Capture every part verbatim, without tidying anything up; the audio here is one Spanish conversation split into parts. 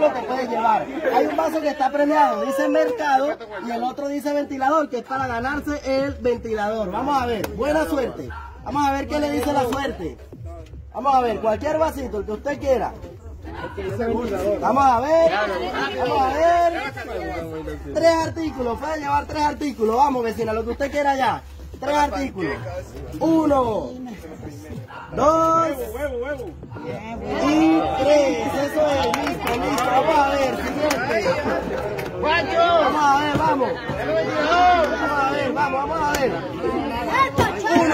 artículo te puedes llevar. Hay un vaso que está premiado, dice mercado, y el otro dice ventilador, que es para ganarse el ventilador. Vamos a ver, buena suerte. Vamos a ver qué le dice la suerte. Vamos a ver, cualquier vasito, el que usted quiera. Vamos a ver, vamos a ver. Tres artículos, puede llevar tres artículos. Vamos, vecina, lo que usted quiera ya. Tres artículos. Uno, dos y tres. Eso es, listo, listo. Vamos a ver, siguiente. Vamos a ver, vamos. Vamos a ver, vamos, vamos a ver. Uno.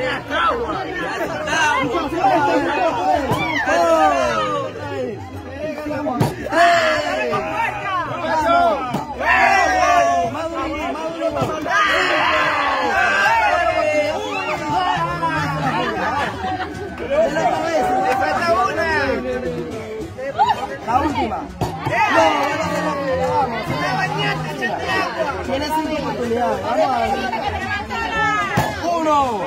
La última. Tiene cinco oportunidades. Vamos a ver. Uno.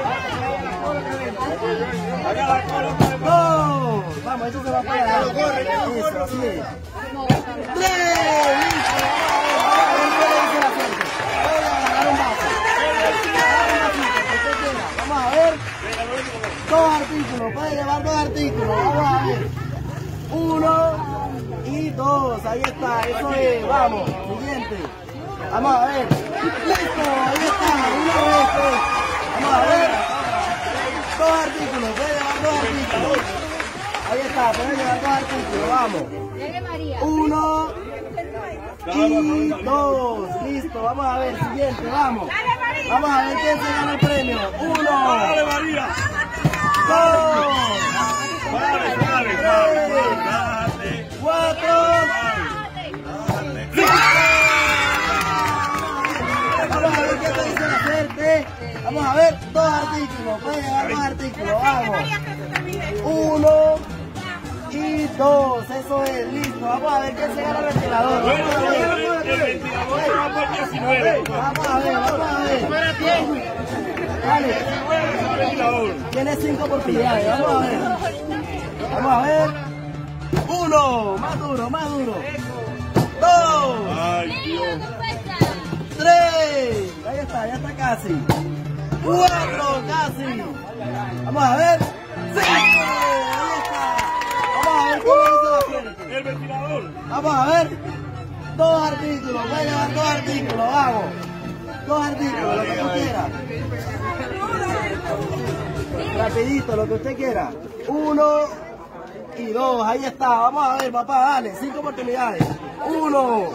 Dos. Vamos, eso se va a pegar. Eso, así es. Tres. Listo. Vamos a ver. Dos artículos. Puede llevar dos artículos. Vamos a ver. Uno. Y dos, ahí está, eso es, vamos, siguiente, vamos a ver, listo, ahí está, una vez, pues. Vamos a ver, dos artículos, puede llevar dos artículos, ahí está, puede llevar dos artículos, vamos, uno y dos, listo, vamos a ver, siguiente, vamos, vamos a ver quién se gana el premio, uno, dos, cuatro, cinco. Vamos a ver qué te dice la suerte. Vamos a ver dos artículos. Puede llevar dos artículos. Vamos. Uno y dos. Eso es, listo. Vamos a ver quién se gana el ventilador. Vamos a ver. Vamos a ver, vamos a ver. Dale. Tiene cinco oportunidades. Vamos a ver. Vamos a ver. Uno, más duro, más duro. Dos. Ay, Dios. Tres. Ahí está, ya está casi. Cuatro, casi. Vamos a ver. Cinco. Ahí está. Vamos a ver cómo dice la suerte. El ventilador. Vamos a ver. Dos artículos. Voy a llevar dos artículos. Vamos. Dos artículos, lo que tú quieras. Rapidito, lo que usted quiera. Uno. Y dos, ahí está, vamos a ver, papá, dale, cinco oportunidades. Uno,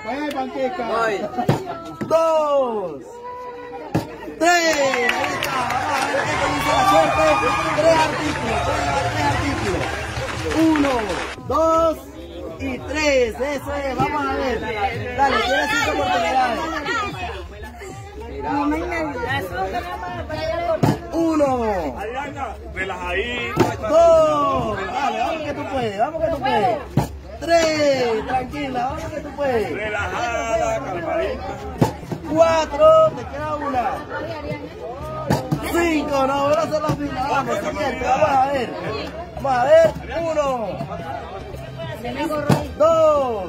dos, tres, ahí está, vamos a ver qué dice la suerte. Tres artículos, tres artículos. Uno, dos y tres, eso es, vamos a ver. Dale, tiene cinco oportunidades. Uno, dos, dale, vamos que tú puedes, vamos que tú puedes. Tres, tranquila, vamos que tú puedes. Relajada, calmadita. Cuatro, te queda una. Cinco, no, voy a hacer la fila, vamos, siguiente, vamos a ver. Vamos a ver, uno, dos,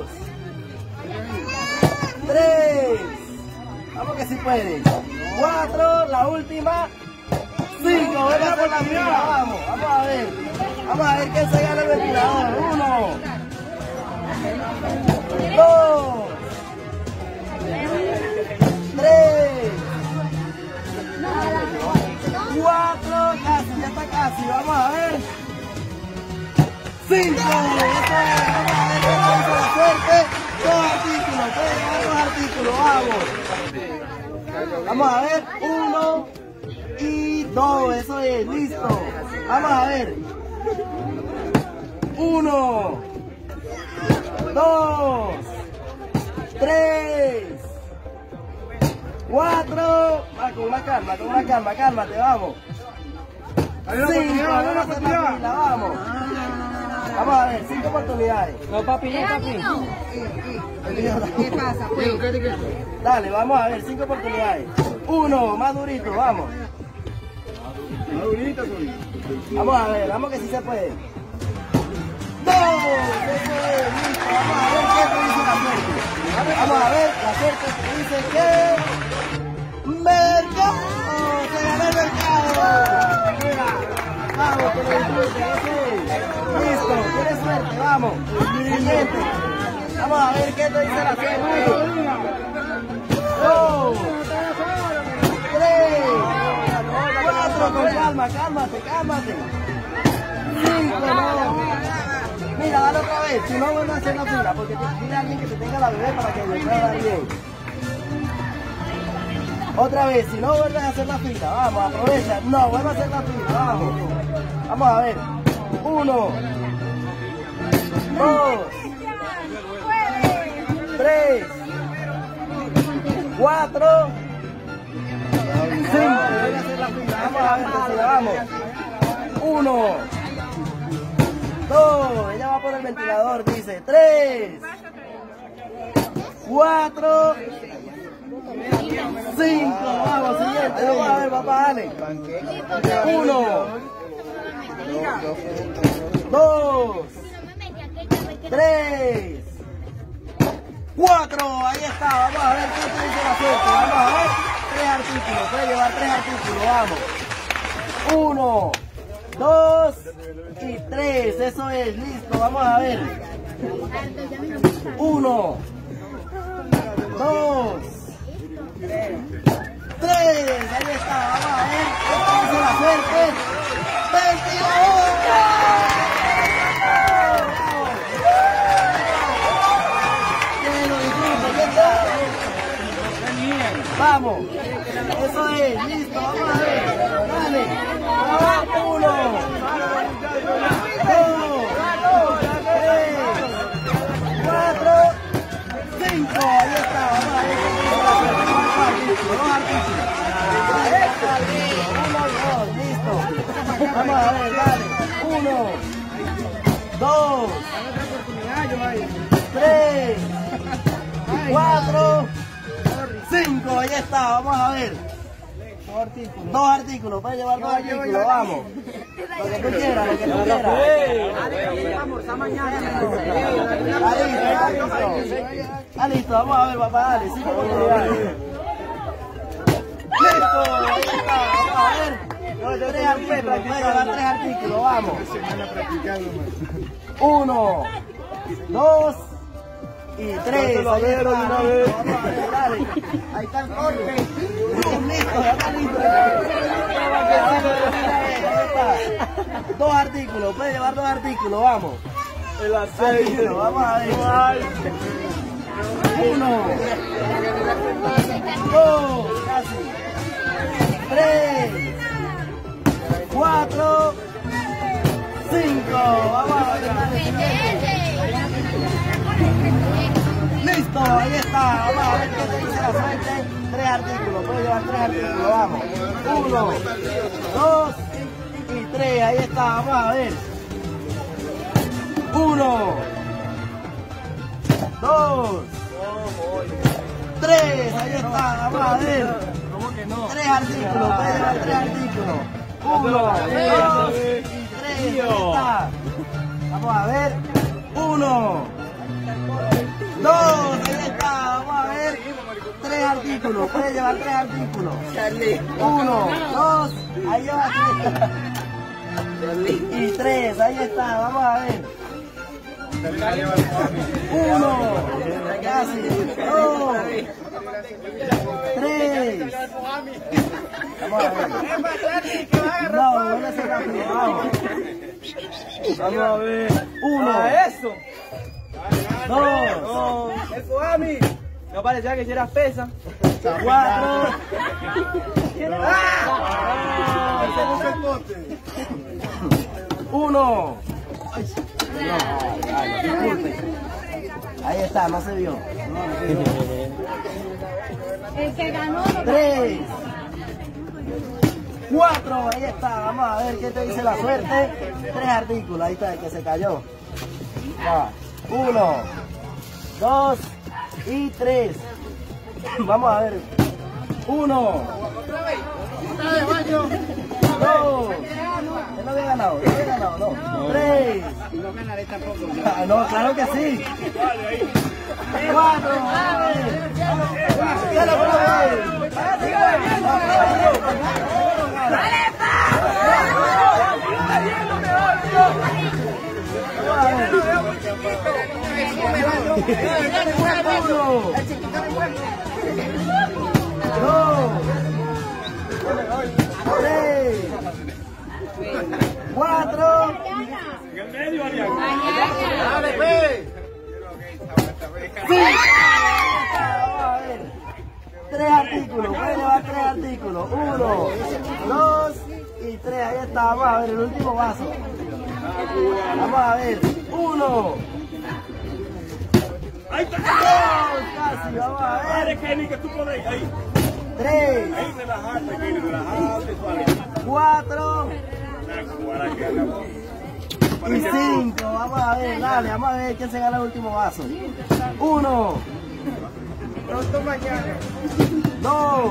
tres, vamos que sí puede. Cuatro, la última. Cinco, voy a hacer la fila, vamos, vamos a ver. Vamos a ver quién se gana el ventilador. Uno, dos, tres, cuatro, casi, ya está casi, vamos a ver. Cinco, eso es, vamos a ver qué dice la suerte. Dos artículos, pueden llevar dos artículos, vamos. Vamos a ver, uno y dos, eso es, listo. Vamos a ver. Uno, dos, tres, cuatro. Va, con una calma, con una calma, cálmate, vamos. Cinco, vamos a hacer la fila, vamos. Vamos a ver, cinco oportunidades. No, papi, no, papi. ¿Qué pasa, pues? Dale, vamos a ver, cinco oportunidades. Uno, más durito, vamos. Más durito, Vamos a ver, vamos que sí se puede. dos. Eso es, listo. Vamos a ver qué te dice la suerte. Vamos a ver, la suerte te dice que... ¡Mercado! ¡Se ganó el mercado! Vamos, que lo disfruten, eso es. Listo, tienes suerte, vamos. Siguiente. Vamos a ver qué te dice la suerte. Dos, tres, cuatro, con calma, cálmate, cálmate. Cinco, no. Mira, dale otra vez, si no vuelve a hacer la fila, porque dile a alguien que te tenga la bebé para que le pueda dar bien. Otra vez, si no vuelves a hacer la fila, vamos, aprovecha. No, vuelve a hacer la fila, vamos. Vamos a ver. Uno, dos, tres, cuatro, cinco. Vuelve a hacer la fila, vamos a ver, tercera, vamos. Uno, dos, ella va por el ventilador, dice. Tres, cuatro, cinco, vamos, siguiente, vamos a ver, papá, dale. Uno, dos, tres, cuatro, ahí está, vamos a ver qué te dice la suerte, vamos a ver, tres artículos, puede llevar tres artículos, vamos. Uno, dos y tres, eso es, listo, vamos a ver. Uno, dos, tres, ahí está, vamos a ver, esta dice la suerte, ventilador. Que lo disfruten, ¿qué tal? Vamos, eso es, listo, vamos a ver, dale, uno, dos, tres, cuatro, cinco, ahí está, vamos a ver, dos artículos, uno, dos, listo, vamos a ver, dale, uno, dos, tres, cuatro, cinco, ahí está, vamos a ver. Dos artículos. Dos artículos, puedes llevar dos artículos, vamos. Lo que tú quieras, lo que tú quieras. Vamos, está mañana. Está listo, está listo. Está listo, vamos a ver, papá, dale, cinco oportunidades. Listo, ahí está, vamos a ver. Tres artículos, puedes llevar tres artículos, vamos. Uno, dos y tres. Ahí está, vamos a ver, dale. Ahí está el corte. Listo, ya está listo. Dos artículos, puede llevar dos artículos, vamos. El aceite, vamos a ver. Uno, dos, casi. Tres, cuatro, cinco. Vamos a ver, dale, siguiente. Listo, ahí está. Vamos a ver qué te dice la suerte. Tres artículos, puedo llevar tres artículos, vamos. Uno, dos y tres, ahí está, vamos a ver. Uno, dos, tres, ahí está, vamos a ver. Tres artículos, puede llevar tres artículos. Uno, dos y tres, ahí está. Vamos a ver. Uno, dos, ahí está, vamos a ver. Tres artículos, puede llevar tres artículos. Uno, dos, ahí lleva tres. Y tres, ahí está, vamos a ver. Uno, casi, dos, tres. Vamos a ver. No, voy a hacer rápido, vamos. Vamos a ver. Uno, eso. Dos, eso a mí. No parecía que hicieras pesa. Cuatro. Uno. Ahí está, no se vio. El que ganó. Tres. Cuatro, ahí está. Vamos a ver qué te dice la suerte. Tres artículos, ahí está, el que se cayó. Va. Uno, dos y tres. Vamos a ver. Uno. dos. Él no había ganado, no había ganado, no. Tres. Y no ganaré tampoco. Ah, no, claro que sí. Cuatro. Dale, por favor. Uno. Dos. Tres. Cuatro. En el medio, Arián. Dale, pe. Sí. Vamos a ver. Tres artículos. Puede llevar tres artículos. Uno, dos y tres. Ahí está. Vamos a ver el último vaso. Vamos a ver. Uno. Ahí está. Dos. Casi. Vamos a ver. Dale, Kenny, que tú podés. Ahí. Tres. Ahí, relajarte, Kenny, relajarte, suave. Cuatro. Para que hagamos. Y cinco. Vamos a ver. Dale. Vamos a ver quién se gana el último vaso. Uno. Pronto mañana. Dos.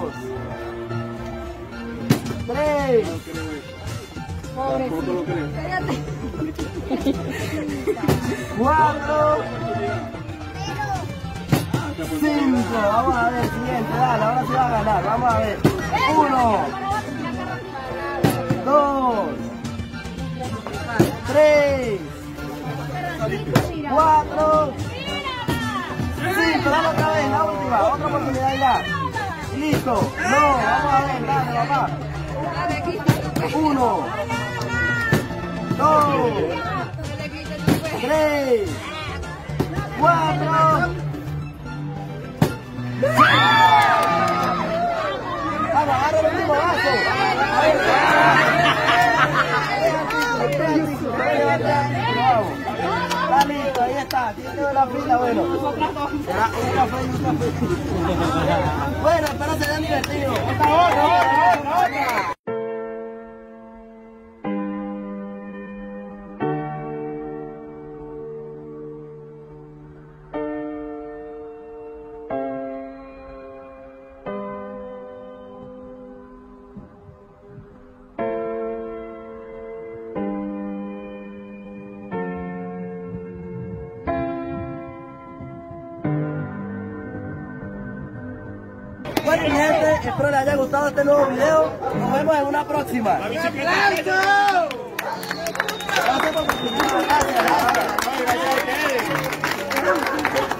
Tres. Pobrecito. Lo creo. Cuatro. Cinco. Vamos a ver, siguiente, dale, ahora sí va a ganar. Vamos a ver. Uno. Dos. Tres. Cuatro. Cinco. Dale otra vez, la última. Otra oportunidad ya. Listo. No, vamos a ver, dale, papá. Uno. Dos. Tres. Cuatro. Vamos, agarra el último vaso. Está listo, ahí está. Tiene la fila, bueno. Será un café y un café. Bueno, espero se hayan divertido. Otra, otra, otra, otra. Bueno, mi gente, espero les haya gustado este nuevo video. Nos vemos en una próxima. ¡Aplausos! Gracias por participar. Gracias. Gracias.